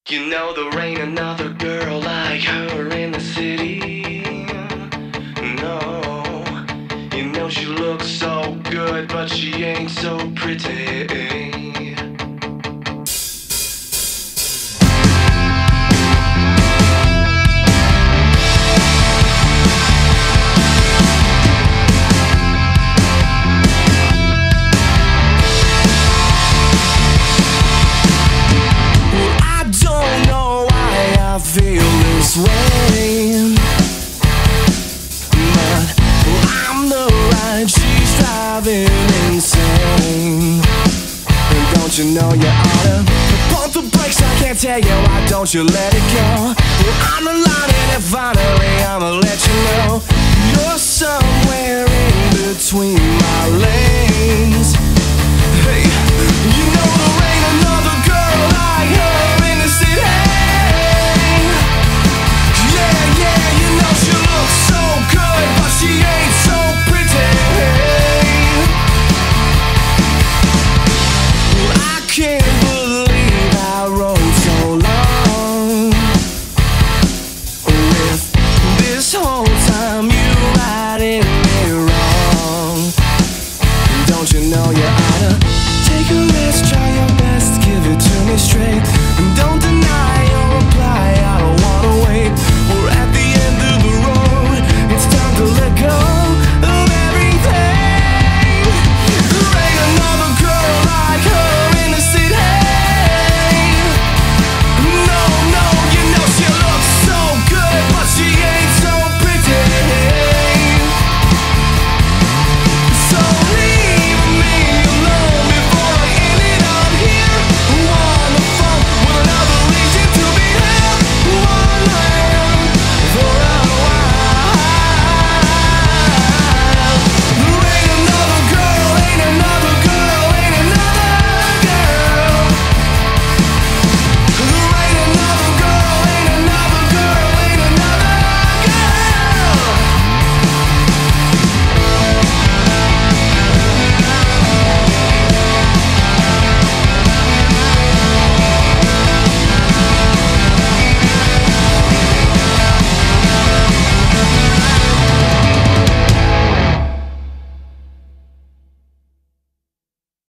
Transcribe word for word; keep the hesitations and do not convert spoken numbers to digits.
You know there ain't another girl like her in the city. No, you know she looks so good, but she ain't so pretty. Way. But I'm the ride, she's driving insane. And don't you know you oughta pump the brakes? I can't tell you why don't you let it go. I'm the line and if finally I'ma let you know you're somewhere in between my legs. Hey, you know there ain't another girl like